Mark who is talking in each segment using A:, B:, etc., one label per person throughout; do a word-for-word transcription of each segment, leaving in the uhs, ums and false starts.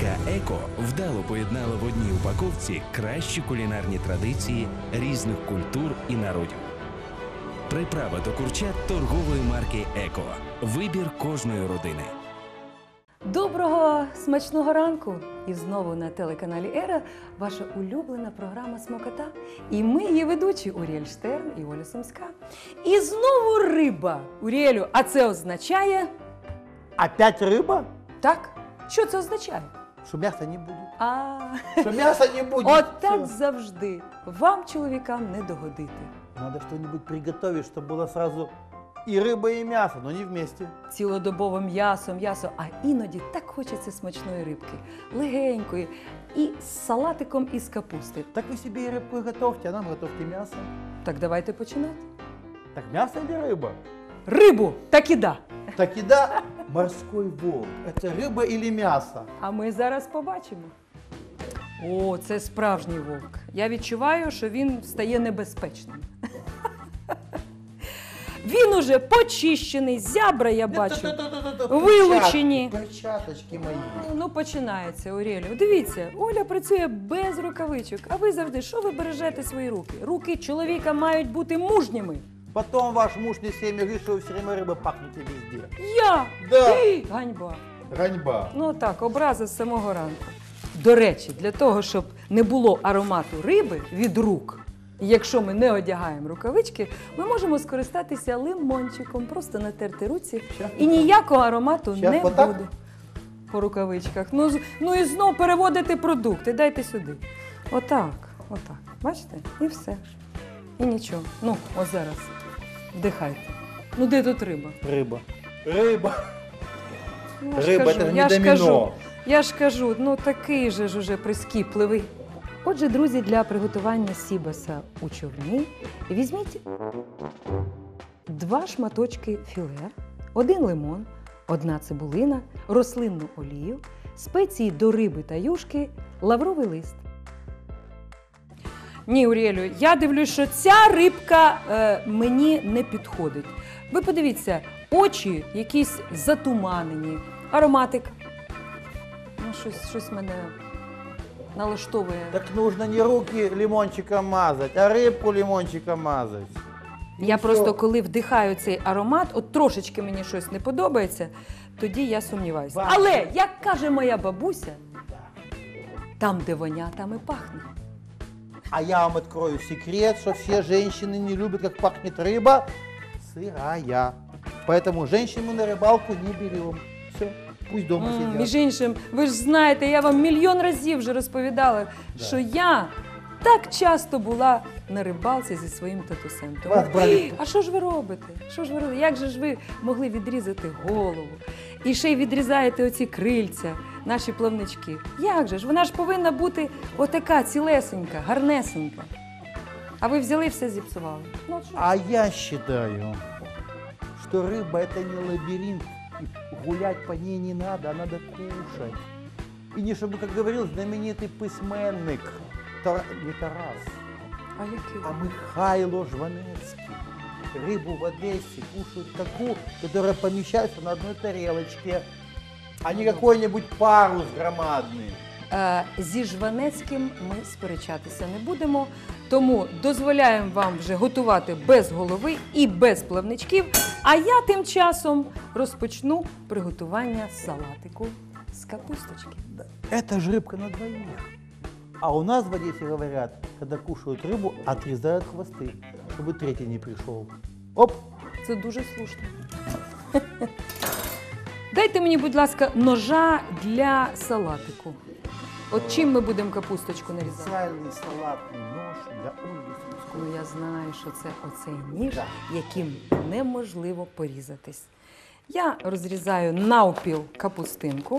A: Марка Еко вдало поєднала в одній упаковці кращі кулінарні традиції різних культур і народів. Приправа до курчат торгової марки Еко. Вибір кожної родини.
B: Доброго смачного ранку! І знову на телеканалі Ера ваша улюблена програма «Смакота». І ми її ведучі Уріель Штерн і Оля Сумська. І знову риба! Уріелю, а це означає…
C: Опять рыба?
B: Так? Що це означає?
C: Что мяса не будет.
B: А,
C: Что мяса не будет.
B: от так
C: Всё.
B: завжди. Вам, чоловікам, не догодити.
C: Надо что-нибудь приготовить, чтобы было сразу и рыба, и мясо, но не вместе.
B: Цілодобово м'ясо, м'ясо, а іноді так хочеться смачної рибки, легенької, і з салатиком із капусти.
C: Так вы себе и рыбку и готовьте, а нам готовьте мясо.
B: Так давайте починати.
C: Так мясо или рыба?
B: Рибу! Так і да!
C: Так и да, морской волк. Это рыба или мясо?
B: А ми зараз побачимо. О, це справжній вовк. Я відчуваю, що він стає небезпечним. Він уже почищений, зябра я бачу. Вилучені.
C: Перчаточки мої.
B: Ну, починається, Орелю. Дивіться, Оля працює без рукавичок, а ви завжди, що ви бережете свої руки? Руки чоловіка мають бути мужніми.
C: Потом ваш муж не всеми говорит, что вы все время рыбы пахнете везде.
B: Я!
C: Да.
B: Ей, ганьба.
C: Ганьба.
B: Ну так, образи з самого ранку. До речі, для того, щоб не було аромату риби від рук, і якщо ми не одягаємо рукавички, ми можемо скористатися лимончиком, просто натерти руці, і ніякого аромату
C: Щас
B: не
C: отак?
B: буде по рукавичках. Ну, з- ну і знов переводити продукти, дайте сюди. Отак, отак. Бачите? І все. І нічого. Ну, ось зараз. Вдихайте. Ну де тут риба?
C: Рыба. Рыба.
B: Ну, я ж
C: Риба,
B: кажу,
C: це не
B: я ж
C: доміно.
B: кажу, я ж кажу, ну такий же ж уже прискіпливий. Отже, друзі, для приготування сібаса у човні візьміть два шматочки філе, один лимон, одна цибулина, рослинну олію, спеції до риби та юшки, лавровий лист. Ні, Урєлю, я дивлюсь, що ця рибка е, мені не підходить. Ви подивіться, очі якісь затуманені, ароматик. Ну, щось, щось мене налаштовує.
C: Так нужно не руки лимончиком мазать, а рыбку лимончиком мазать.
B: Я
C: Ну,
B: просто,
C: всё.
B: коли вдихаю цей аромат, от трошечки мені щось не подобається, тоді я сумніваюся.
C: Бачите?
B: Але, як каже моя бабуся, там, де воня, там і пахне.
C: А я вам открою секрет, что все женщины не любят, как пахнет рыба сырая. Поэтому женщин мы на рыбалку не берем. Все, пусть дома
B: М,
C: сидят.
B: Між іншим, ви ж знаєте, я вам мільйон разів вже розповідала,
C: Да.
B: що я так часто була на рибалці зі своїм татусем. Тому,
C: Вас брали-
B: а що ж ви робите? Що ж ви робите? Як же ж ви могли відрізати голову? І ще й відрізаєте оці крильця, наші плавнички. Як же ж? Вона ж повинна бути отака цілесенька, гарнесенька. А ви взяли і все зіпсували. Ну, от що?
C: А я считаю, что рыба это не лабиринт, и гулять по ней не надо, а надо кушать. И не чтобы, как говорил знаменитый письменник, Тара- не Тарас,
B: А який?
C: а Михайло Жванецкий. Рыбу в Одессе кушают такую, которая помещается на одной тарелочке, а не какой-нибудь парус громадный.
B: Е, Зі Жванецьким ми сперечатися не будемо, тому дозволяємо вам вже готувати без голови і без плавничків, а я тим часом розпочну приготування салатику з капусточки.
C: Это же рыбка на двоих. А у нас в Одессе говорят, когда кушают рыбу, отрезают хвосты, чтобы третий не пришел. Оп!
B: Це дуже слушно. Дайте мені, будь ласка, ножа для салатику. От чим ми будемо капусточку нарізати?
C: Специальный салатный нож для Ольги Сумской.
B: Ну, я знаю, що це оцей ніж, яким неможливо порізатись. Я розрізаю навпіл капустинку.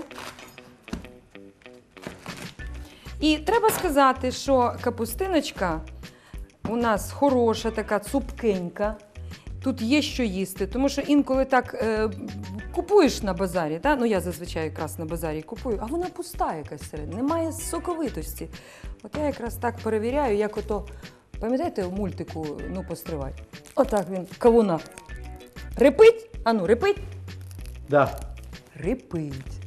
B: І треба сказати, що капустиночка у нас хороша, така цупкенька. Тут є що їсти, тому що інколи так е, купуєш на базарі, та? Ну я зазвичай якраз на базарі купую, а вона пуста якась всередині, немає соковитості. От я якраз так перевіряю, як ото, пам'ятаєте, в мультику «Ну, постривай». Отак він, кавуна. Рипить? Ану, рипить?
C: Да.
B: Рипить.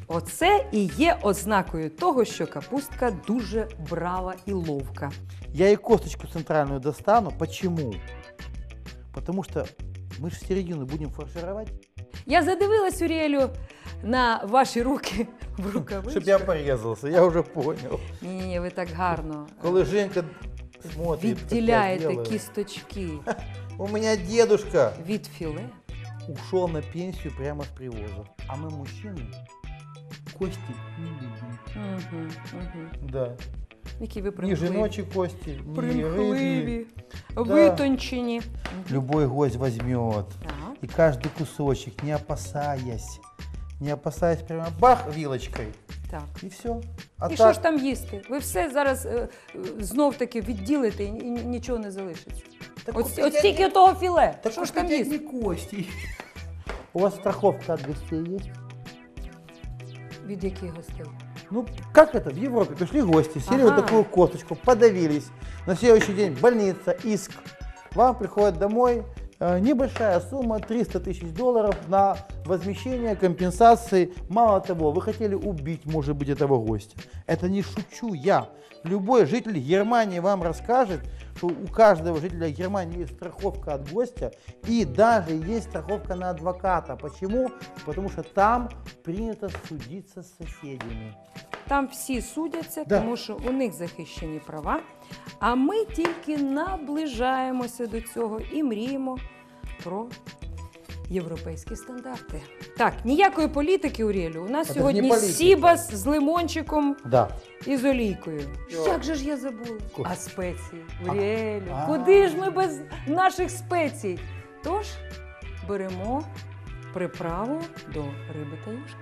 B: Оце і є ознакою того, що капустка дуже брава і ловка.
C: Я и косточку центральную достану. Почему? Потому что мы же середину будем фаршировать.
B: Я задивилась, Урєлю, на ваші руки в рукавичках.
C: Чтобы я порезался, я уже понял.
B: Ні-ні, ви так гарно
C: Коли Женька смотрит, как я
B: відділяєте
C: делаю.
B: кісточки
C: У меня дедушка
B: від філе.
C: ушел на пенсию прямо с привоза. А мы, мужчины, кости не любим.
B: Угу, угу.
C: Да.
B: Які ви
C: Ни
B: примхливі.
C: жіночі кости, ни
B: Примхливі,
C: рыбьи.
B: витончені.
C: Любой гость возьмет.
B: Так.
C: И каждый кусочек, не опасаясь, не опасаясь, прямо бах вилочкой.
B: Так.
C: И все. А
B: І
C: так,
B: що ж там їсти? Ви все зараз е, е, знов-таки відділите і, і нічого не залишиться.
C: так
B: От,
C: купите
B: от стільки того філе.
C: Так
B: Що ж там
C: купите
B: їсти?
C: одни кости. У вас страховка от гостей есть?
B: Від яких гостей?
C: Ну, как это? В Европе пришли гости, съели
B: Ага.
C: вот такую косточку, подавились. На следующий день больница, иск. Вам приходит домой э, небольшая сумма, триста тысяч долларов на возмещение компенсации. Мало того, вы хотели убить, может быть, этого гостя. Это не шучу я. Любой житель Германии вам расскажет, что у каждого жителя Германии есть страховка от гостя и даже есть страховка на адвоката. Почему? Потому что там принято судиться с соседями.
B: Там всі судяться,
C: Да.
B: тому що у них захищені права, а ми тільки наближаємося до цього і мріємо про європейські стандарти. Так, ніякої політики, Урєлю. У нас
C: Це ж
B: сьогодні
C: не політика.
B: сібас з лимончиком
C: Да.
B: і з олійкою.
C: Що?
B: Як же ж я забула?
C: Ку-
B: А спеції, Урєлю,
C: А.
B: куди ж ми без наших спецій? Тож беремо приправу до риби та юшки.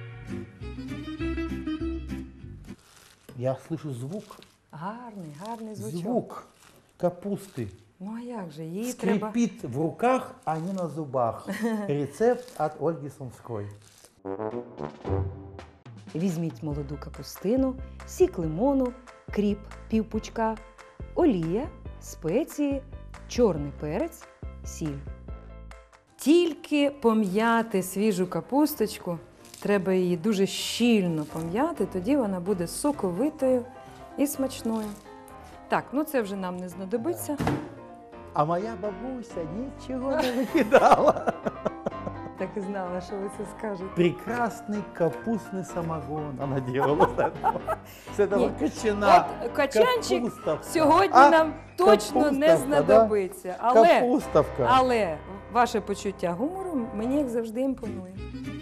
C: Я слышу звук.
B: Гарний, гарний звучок.
C: Звук капусты.
B: Ну а як же, її треба...
C: Скрипит в руках, а не на зубах. Рецепт от Ольги Сумской.
B: Візьміть молоду капустину, сік лимону, кріп півпучка, олія, спеції, чорний перець, сіль. Тільки пом'яти свіжу капусточку, треба її дуже щільно пом'яти, тоді вона буде соковитою і смачною. Так, ну це вже нам не знадобиться.
C: А моя бабуся ничего не выкидала.
B: Так і знала, що ви це скажете.
C: Прекрасный капустный самогон она делала с этого. С этого
B: Ні.
C: качана.
B: От качанчик
C: Капустовка.
B: сьогодні
C: А?
B: нам точно не
C: Капустовка,
B: знадобиться.
C: да?
B: Але,
C: Капустовка.
B: але ваше почуття гумору мені, як завжди, імпонує.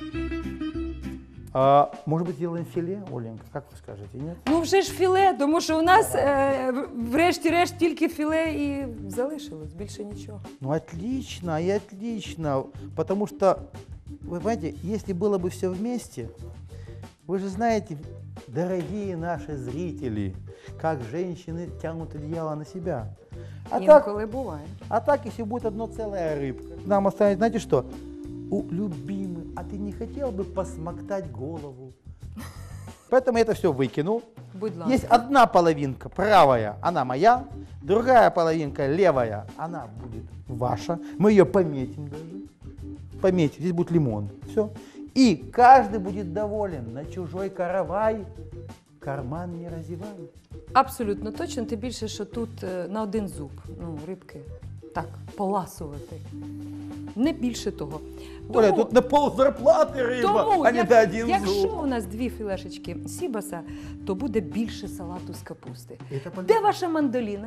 C: А, может быть, делаем филе, Оленька? Как вы скажете, нет?
B: Ну вже ж філе, тому що у нас е, в- врешті-решт тільки філе і залишилось, більше нічого.
C: Ну, отлично, и отлично. Потому что, вы понимаете, если было бы все вместе, вы же знаете, дорогие наши зрители, как женщины тянут одеяло на себя. А так,
B: Інколи буває.
C: а так, если будет одно целая рыбка, нам останется, знаете что? У любимый, а ты не хотел бы посмоктать голову? Поэтому я это все выкинул.
B: Будь ласка.
C: Есть одна половинка правая, она моя, другая половинка левая, она будет ваша. Мы ее пометим даже. Пометим, здесь будет лимон. Все. И каждый будет доволен. На чужой каравай карман не разевай.
B: Абсолютно точно, тим більше, що тут е, на один зуб, ну, рибки, так, поласувати. Не більше того.
C: Оля, тут на пол зарплаты рыба,
B: Тому,
C: а не
B: як-
C: на один
B: якщо
C: зуб.
B: у нас дві філешечки сібаса, то буде більше салату з капусти.
C: Это понятно.
B: Де ваша мандоліна?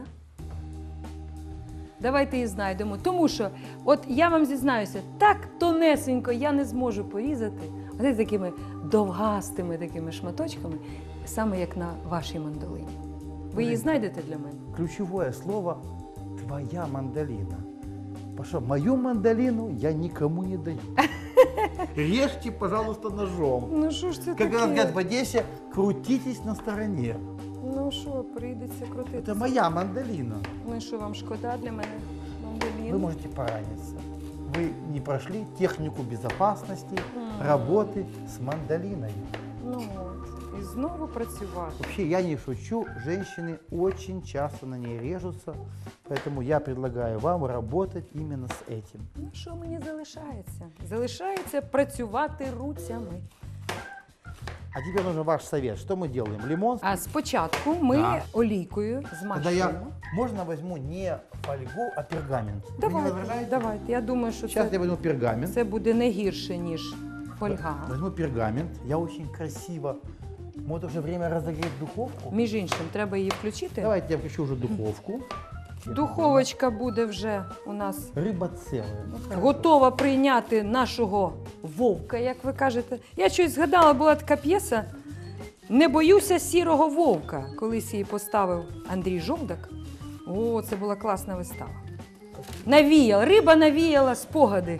B: Давайте її знайдемо. Тому що, от я вам зізнаюся, так тонесенько я не зможу порізати, оце такими довгастими такими шматочками, саме як на вашій мандолині. Ви її знайдете для мене?
C: Ключевое слово «твоя мандолина». Потому что мою мандолину я никому не даю. Режьте, пожалуйста, ножом.
B: Ну що ж це
C: Как
B: таке?
C: говорят в Одессе, крутитесь на стороне.
B: Ну що, прийдеться крутити.
C: Это моя мандолина.
B: Ну і що, вам шкода для мене
C: Вы
B: мандоліну?
C: можете пораниться. Вы не прошли технику безопасности
B: Мгм.
C: работы с мандолиной.
B: Ну от, і знову працювати.
C: Вообще, я не шучу, женщины очень часто на ней режутся, поэтому я предлагаю вам работать именно с этим.
B: Ну що мені залишається? Залишається працювати руцями.
C: А теперь нужен ваш совет. Что мы делаем? Лимон?
B: А спочатку ми
C: Да.
B: олійкою
C: Тогда
B: змащуємо.
C: я, можно возьму не фольгу, а пергамент? Вы не
B: Давайте,
C: возражаете?
B: давайте. Я думаю, що
C: Сейчас я
B: це,
C: возьму пергамент.
B: це буде не гірше, ніж фольга.
C: Возьму пергамент. Я очень красиво. Может, уже время разогреть духовку?
B: Між іншим, треба її включити.
C: Давайте я включу уже духовку.
B: Духовочка буде вже у нас
C: Рыба целая. Ну, хорошо.
B: готова прийняти нашого вовка, як ви кажете. Я щось згадала, була така п'єса «Не боюся сірого вовка». Колись її поставив Андрій Жовдак. О, це була класна вистава. Навіяла, риба навіяла спогади.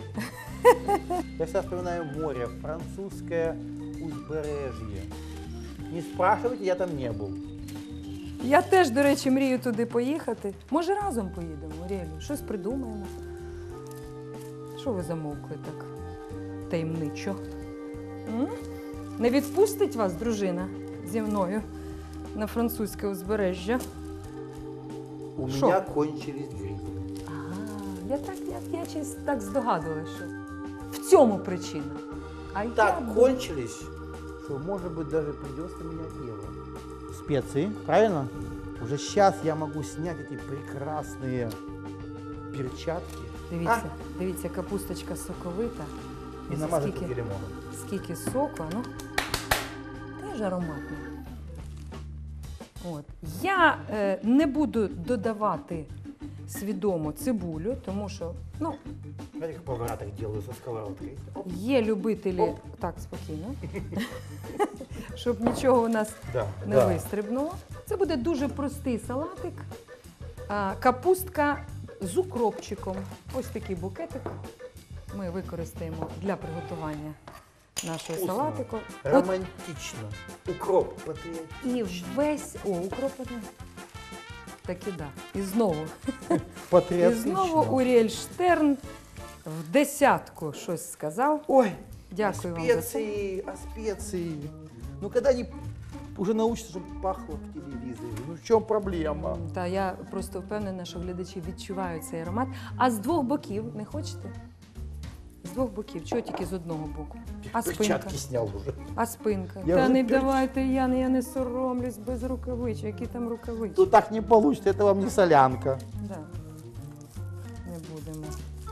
C: Я всегда вспоминаю море, французское узбережье. Не спрашивайте, я там не был.
B: Я теж, до речі, мрію туди поїхати. Може, разом поїдемо, Орєлю? Щось придумаємо. Що ви замовкли так таємничо? М? Не відпустить вас, дружина, зі мною на французьке узбережжя?
C: У
B: Шо?
C: меня кончились грибы.
B: Ага, я так, я, я чись так здогадувалася, що в цьому причина. А я
C: Так
B: б-
C: кончились, что, может быть, даже придется менять дело. Специи, правильно? Уже сейчас я могу снять эти прекрасные перчатки
B: Дивіться, дивіться, капусточка соковита.
C: и
B: Ось
C: намазать
B: скільки-
C: руки лимоном.
B: Скільки соку, ну, теж ароматно. От. Я е, не буду додавати свідомо цибулю, тому що ну,
C: Знаете, как повара так делаю со сковородкой? Оп.
B: є любителі,
C: Оп.
B: так, спокійно, щоб нічого у нас
C: Да,
B: не
C: да.
B: вистрибнуло. Це буде дуже простий салатик. А, капустка з укропчиком. Ось такий букетик ми використаємо для приготування нашого
C: Вкусно.
B: салатику. От
C: Романтично. Укроп. Патриотично.
B: і весь. О, укроп. один. Так і да. І знову. І
C: Патриотично.
B: знову Уріель Штерн в десятку щось сказав.
C: Ой,
B: Дякую вам за це.
C: специи, а специи. Ну, когда они уже научатся, чтобы пахло в телевизоре. Ну, в чем проблема?
B: Та я просто впевнена, що глядачі відчувають цей аромат. А з двох боків не хочете? З двох боків. Чого тільки з одного боку? А спинка?
C: Перчатки снял уже.
B: А спинка?
C: Я
B: Та
C: вже
B: не
C: перч-
B: давайте, я, не- я не соромлюсь без рукавичок. Які там рукавички?
C: Тут так не получится, это вам не солянка.
B: Да. Не будемо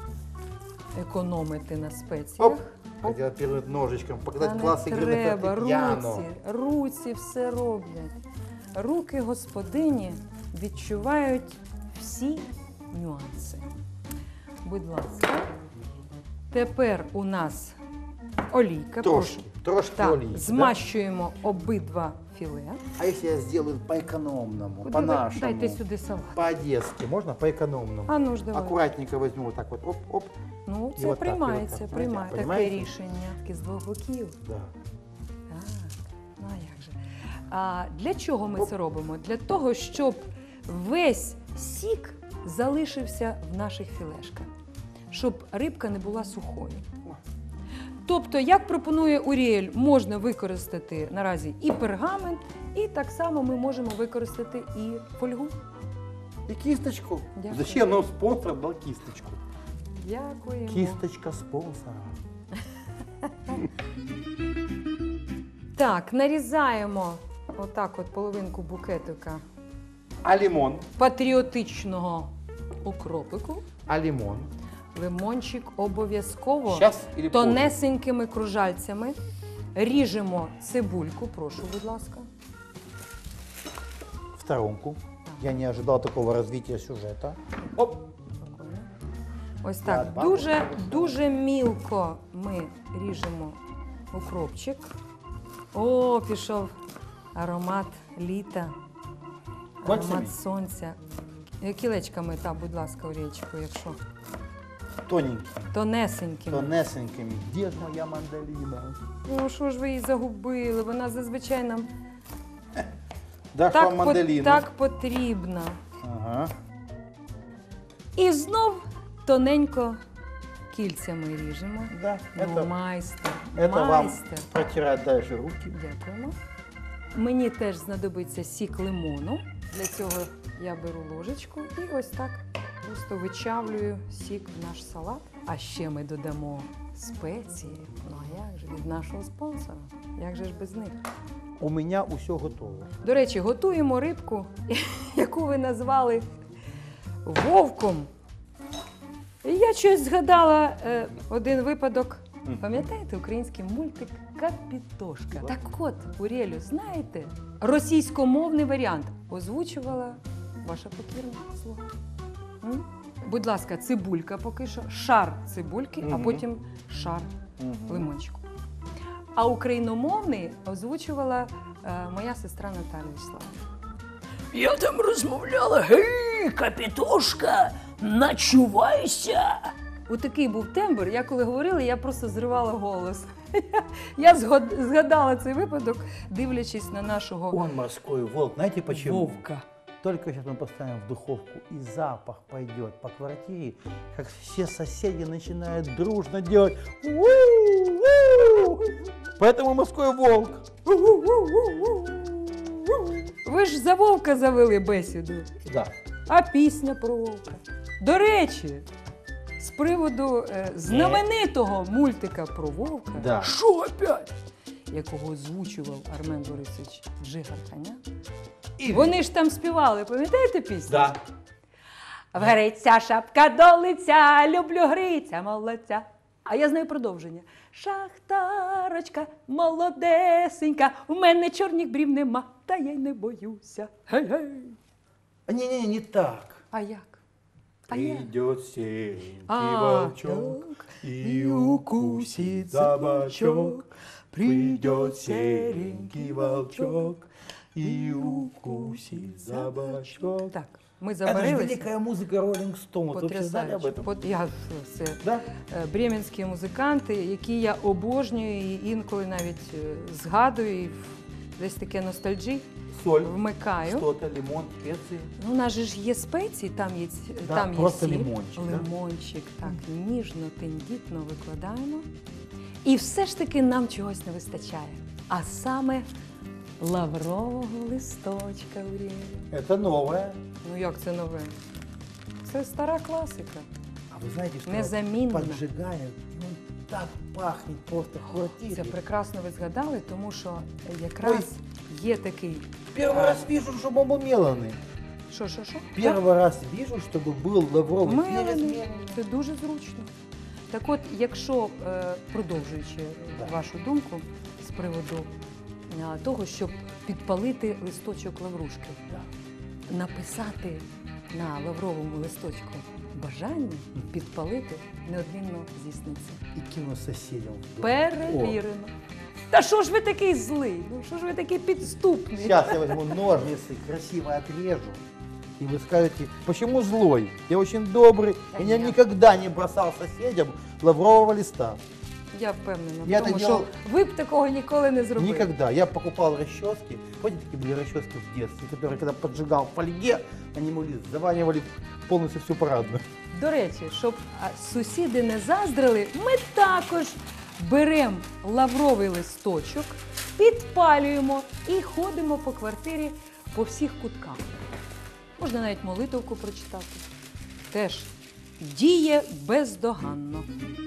B: економити на спеціях.
C: Оп. Хотела первым ножичком
B: Та
C: показать
B: не
C: класс игры на
B: треба,
C: фортепиано.
B: руці, руці все роблять. Руки господині відчувають всі нюанси. Будь ласка. Тепер у нас олійка.
C: Трошки,
B: Прошу.
C: трошки
B: Так,
C: олейки, да?
B: змащуємо обидва філе.
C: А если я сделаю по-экономному,
B: Куди ви?
C: по-нашему?
B: Дайте сюди салат.
C: По-одесски, можно по-экономному?
B: А ну ж давай.
C: Аккуратненько возьму вот так вот, оп-оп.
B: Ну,
C: І
B: це
C: отак, і
B: приймається,
C: отак.
B: приймає. Таке
C: Понімаєте?
B: рішення. Таке з двох боків.
C: Да.
B: Так, ну а як же? А для чого ми
C: Оп.
B: це робимо? Для того, щоб весь сік залишився в наших філешках, щоб рибка не була сухою. Тобто, як пропонує Уріель, можна використати наразі і пергамент, і так само ми можемо використати і фольгу.
C: И кисточку.
B: Дякую.
C: Зачем нам спонсор дал кисточку?
B: Дякуємо.
C: Кисточка спонсора.
B: Так, нарізаємо отак от половинку букетика
C: А лимон?
B: патріотичного укропику.
C: А лимон?
B: Лимончик обов'язково
C: Сейчас или позже?
B: тонесенькими кружальцями. Ріжемо цибульку, прошу, будь ласка.
C: В сторонку. Я не ожидал такого развития сюжета. Оп.
B: Спокійно. Ось
C: Я
B: так,
C: бабушка
B: дуже,
C: просто.
B: дуже мілко ми ріжемо укропчик. О, пішов аромат літа,
C: Кольцями?
B: аромат сонця. Е, Кілечками, так, будь ласка, Орєчку, якщо
C: Тоненькими,
B: тонесенькими.
C: тонесенькими. Где ж моя мандалина?
B: Ну, що ж ви її загубили? Вона зазвичай нам
C: Дашь
B: так,
C: вам
B: по-
C: мандалину?
B: так потрібна.
C: Ага.
B: І знов тоненько кільцями ріжемо.
C: Да,
B: Ну,
C: это,
B: майстер,
C: это вам
B: майстер.
C: протирать дальше руки.
B: Дякуємо. Мені теж знадобиться сік лимону. Для цього я беру ложечку і ось так просто вичавлюю сік в наш салат. А ще ми додамо спеції. Ну а як же від нашого спонсора? Як же ж без них?
C: У меня все готово.
B: До речі, готуємо рибку, яку ви назвали вовком. І я щось згадала е, один випадок. Пам'ятаєте український мультик «Капітошка»? Так от, Урєлю, знаєте, російськомовний варіант озвучувала ваша покірна слуга. М? Будь ласка, цибулька поки що, шар цибульки, а
C: Мгм.
B: потім шар
C: Мгм.
B: лимончику. А україномовний озвучувала е, моя сестра Наталя Вячеславівна.
D: Я там розмовляла, гей, капітошка, начувайся.
B: У такий був тембр, я коли говорила, я просто зривала голос. Я згод- згадала цей випадок, дивлячись на нашого
C: Он морской волк. Знаете почему?
B: вовка.
C: Только сейчас мы поставим в духовку, и запах пойдет по квартире, как все соседи начинают дружно делать «у-у-у». Поэтому морской волк.
B: Ви ж за вовка завели бесіду,
C: Да.
B: а пісня про вовка. До речі, з приводу е, знаменитого мультика про вовка,
C: Да.
D: Що опять?
B: якого озвучував Армен Борисович Джигарханян,
C: И
B: вони ж там співали, пам'ятаєте пісню?
C: Да.
B: Гриця, шапка до лиця, люблю гриця, молодця. А я знаю продовження. Шахтарочка, молодесенька, у мене чорних брів нема, та я й не боюся. Гей-гей.
C: Не-не, не так.
B: А як? А як?
C: Придет серенький
B: А,
C: волчок и укусит за бочок. Придет серенький волчок и укусит за бочок.
B: Так, ми
C: Это же
B: забарилися.
C: великая музыка Rolling Stones. Вы вообще знали об
B: Потрясаюче.
C: этом?
B: Пот- Я, це
C: Да?
B: е, бременські музиканти, які я обожнюю і інколи навіть е, згадую, і в- десь таке ностальджі
C: Соль,
B: вмикаю.
C: что-то, лимон, специи.
B: Ну, у нас же ж є спеції, там є, ць-
C: Да,
B: там є
C: просто
B: сіль,
C: лимончик, да?
B: лимончик, так, ніжно, тендітно викладаємо. І все ж таки нам чогось не вистачає. А саме лаврового листочка, Урєлю.
C: Это новое.
B: Ну як це нове? Це стара класика.
C: А вы знаете, что
B: Незамінна.
C: поджигает? Ну, так пахнет просто в квартире.
B: Це прекрасно ви згадали, тому що якраз є такий.
C: Первый раз вижу, что бомбу меланы.
B: Що, що, що?
C: Первый раз вижу, чтобы был лавровый перец
B: Мелений.
C: меленый.
B: Це дуже зручно. Так от, якщо, е, продовжуючи
C: Так.
B: вашу думку з приводу е, того, щоб підпалити листочок лаврушки, написати на лавровому листочку бажання підпалити неодмінно здійсниться.
C: И кину соседям. в дом.
B: Перевірено. Та що ж ви такий злий? Ну що ж ви такий підступний?
C: Сейчас я возьму ножницы, красиво отрежу. И вы скажете, почему злой? Я очень добрый.
B: Да
C: Я
B: нет.
C: никогда не бросал соседям лаврового листа.
B: Я впевнена, в
C: Я
B: тому,
C: це
B: що
C: ділав-
B: ви б такого ніколи не зробили.
C: Никогда. Я покупал расчески. Помните, такие были расчески в детстве, которые, когда поджигал в фольге, они могли заванивали полностью всю парадную.
B: До речі, щоб а, сусіди не заздрили, ми також беремо лавровий листочок, підпалюємо і ходимо по квартирі по всіх кутках. Можна навіть молитовку прочитати. Теж діє бездоганно.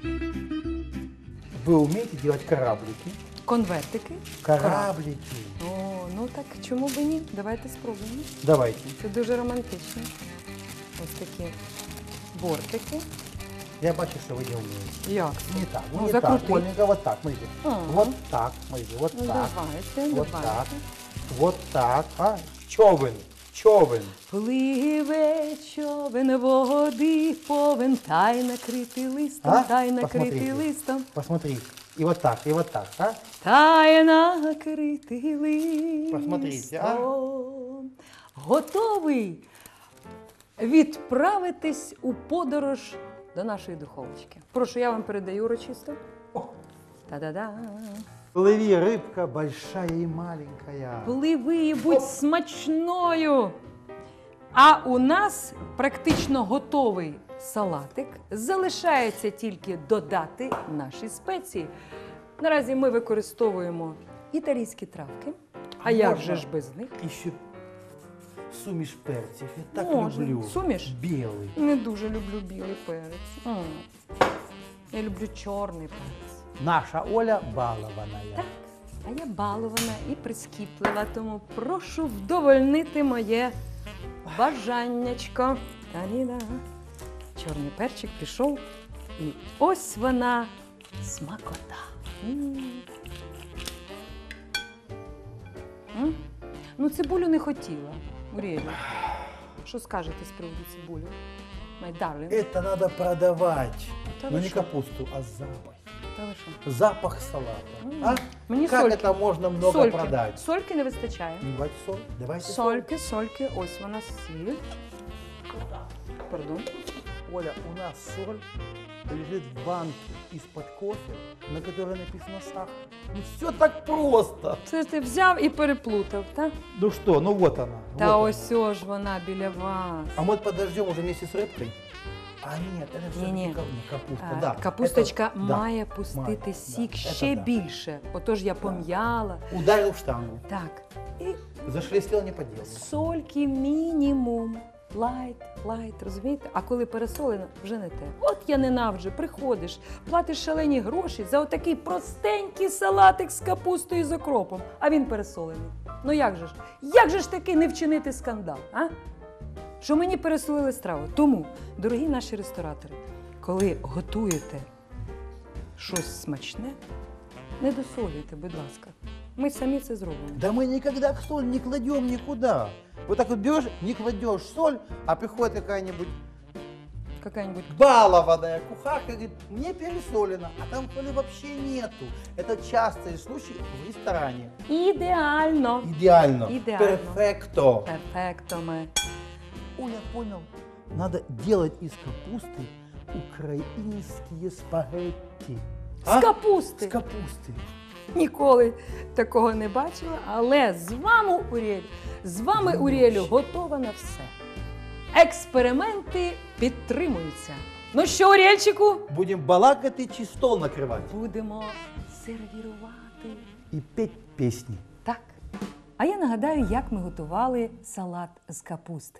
C: Вы умеете делать кораблики?
B: Конвертики.
C: Кораблики.
B: О, ну так чому б і ні? Давайте спробуємо.
C: Давайте.
B: Це дуже романтично. Ось такі бортики.
C: Я бачу, что вы не умеете.
B: Як?
C: Не так. Ну,
B: Ну,
C: не
B: закрути.
C: так. Оленька, вот так, смотрите.
B: Ага.
C: Вот так, смотрите, вот
B: Ну
C: так.
B: давайте,
C: Вот
B: давайте.
C: так. Вот так. А? Човен. Човен.
B: Пливе човен води повен, та й накритий листом,
C: А?
B: та й накритий
C: Посмотрите.
B: листом,
C: Посмотри. И вот так, и вот так. А?
B: та й накритий листом.
C: Посмотрите, а?
B: Готовий відправитись у подорож до нашої духовочки. Прошу, я вам передаю урочисто. Та-да-да.
C: Плыви, рыбка большая и маленькая.
B: Пливи і будь смачною. А у нас практично готовий салатик. Залишається тільки додати наші спеції. Наразі ми використовуємо італійські травки. А
C: А
B: як
C: можна?
B: же ж без них?
C: Еще суміш перцев. Я так
B: Можна.
C: люблю.
B: Суміш?
C: Белый.
B: Не дуже люблю білий перець. М. Я люблю чорний перець.
C: Наша Оля балованная.
B: Так, а я балована і прискіплива, тому прошу вдовольнити моє бажаннячко. Та-ді-да. Чорний перчик пішов, і ось вона смакота. М. М? Ну, цибулю не хотіла, Урєлю. Що скажете з приводу цибулю? My darling.
C: Это надо продавать.
B: Та
C: Но
B: ви
C: не
B: що?
C: капусту, а запах.
B: Та ви що?
C: Запах салата.
B: М.
C: А?
B: Мені
C: Как
B: сольки.
C: это можно много
B: Сольки.
C: продать?
B: Сольки не вистачає.
C: Ну, давайте соль. Давайте соль.
B: Сольки, сольки, ось вона сіль. Пардон.
C: Оля, у нас соль лежит в банке из-под кофе, на которой написано сахар. Ну все так просто.
B: Це ти взяв і переплутав, так?
C: Ну что, ну вот она.
B: Та
C: вот
B: ось о ж вона біля вас.
C: она. А мы подождем уже вместе с рыбкой? А нет, это все
B: Не-не.
C: капуста,
B: А,
C: да.
B: Капусточка
C: Это- да.
B: має пустити
C: має,
B: сік
C: да,
B: ще
C: это да.
B: більше. Отож я пом'яла.
C: Ударил в штангу.
B: Так. І
C: Зашелестел не по делу.
B: сольки мінімум. Лайт, лайт, розумієте? А коли пересолено, вже не те. От я ненавиджу, приходиш, платиш шалені гроші за отакий простенький салатик з капустою і з окропом, а він пересолений. Ну як же ж? Як же ж таки не вчинити скандал, а? Що мені пересолили страву. Тому, дорогі наші ресторатори, коли готуєте щось смачне, не досолюйте, будь ласка. Ми самі це зробимо.
C: Да мы никогда соль не кладем никуда. Вот так вот берешь, не кладешь соль, а приходит какая-нибудь
B: Какая-нибудь
C: балованная кухарка и говорит, мне пересолено, а там соли вообще нету. Это частый случай в ресторане.
B: ідеально.
C: Идеально.
B: Идеально.
C: Перфекто.
B: Перфекто ми.
C: О, я понял. Надо делать из капусты украинские спагетти.
B: З капусти.
C: С капусты.
B: Ніколи такого не бачила, але з вами, Урєль, з вами, Урєлю, готова на все. Експерименти підтримуються. Ну що, Урєльчику?
C: Будем балакать и стол накрывать.
B: Будемо сервірувати.
C: И петь песни.
B: Так. А я нагадаю, як ми готували салат з капусти.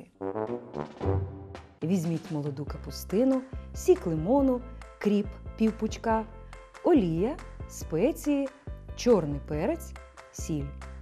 B: Візьміть молоду капустину, сік лимону, кріп півпучка, олія, спеції, чорний перець, сіль.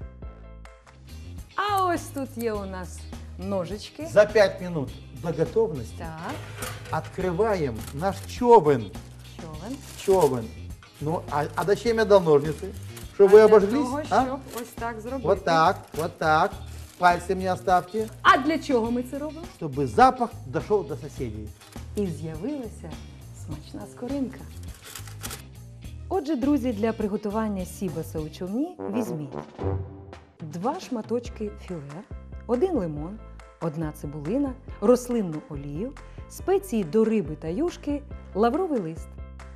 B: А ось тут є у нас ножички.
C: За пять минут до готовности
B: Так,
C: открываем наш човен.
B: човен.
C: Човен. Ну, а, а зачем я дал ножницы? Чтобы
B: А
C: вы
B: для
C: обожглись?
B: того,
C: а?
B: щоб ось так зробити.
C: Вот так, вот так. Пальцы мне оставьте,
B: А для чого ми це робимо?
C: чтобы запах дошел до соседей.
B: І з'явилася смачна скоринка. Отже, друзі, для приготування сібаса у човні візьміть два шматочки філе, один лимон, одна цибулина, рослинну олію, спеції до риби та юшки, лавровий лист.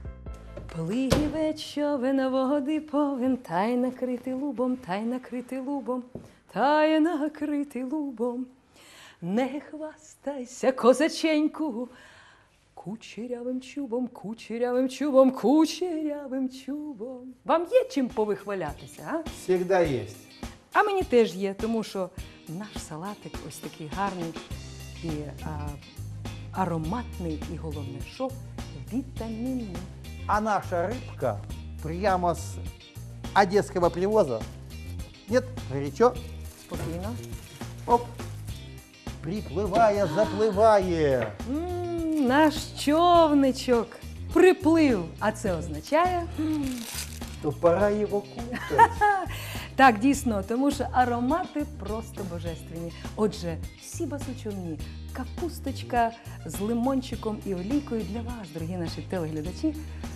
B: Пливе човен води повен, та й накритий лубом, та й накритий лубом, та й накритий лубом. Не хвастайся, козаченьку, кучерявим чубом, кучерявим чубом, кучерявим чубом. Вам є чим повихвалятися, а?
C: Всегда есть.
B: А мені теж є, тому що наш салатик ось такий гарний і а, ароматний, і головне, що вітамінний.
C: А наша рыбка прямо с одесского привоза. Нет, горячо.
B: Спокійно.
C: Оп. Приплывая, заплывая.
B: М, наш човничок приплив, а це означає... м,
C: То пора его кушать.
B: Так, дійсно, тому що аромати просто божественні. Отже, сібас у човні, капусточка з лимончиком і олійкою для вас, дорогі наші телеглядачі.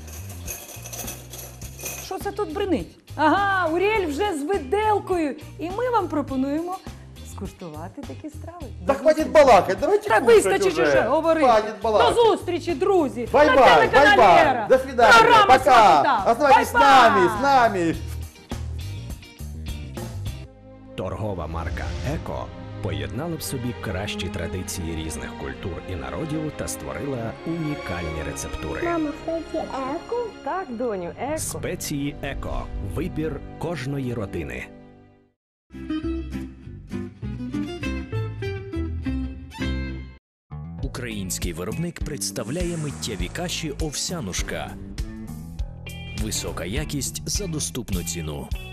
B: Що це тут бринить? Ага, Урєль вже з виделкою. І ми вам пропонуємо скуштувати такі страви.
C: Да хватит балакать, давайте
B: Так
C: кушать
B: вистачить
C: уже.
B: уже говорити.
C: Хватит балакать.
B: До зустрічі, друзі! На
C: Бай-бай,
B: телеканалі
C: бай-бай.
B: «Ера».
C: До свидания.
B: Програма
C: Пока.
B: «Смакота».
C: Оставайтесь с
B: Бай-бай.
C: нами, с нами.
A: Торгова марка «Еко» поєднала в собі кращі традиції різних культур і народів та створила унікальні рецептури.
E: Мама, кстати, еко?
B: Так, доню, еко.
A: Спеції «Еко» – вибір кожної родини.
F: Український виробник представляє миттєві каші «Овсянушка». Висока якість за доступну ціну.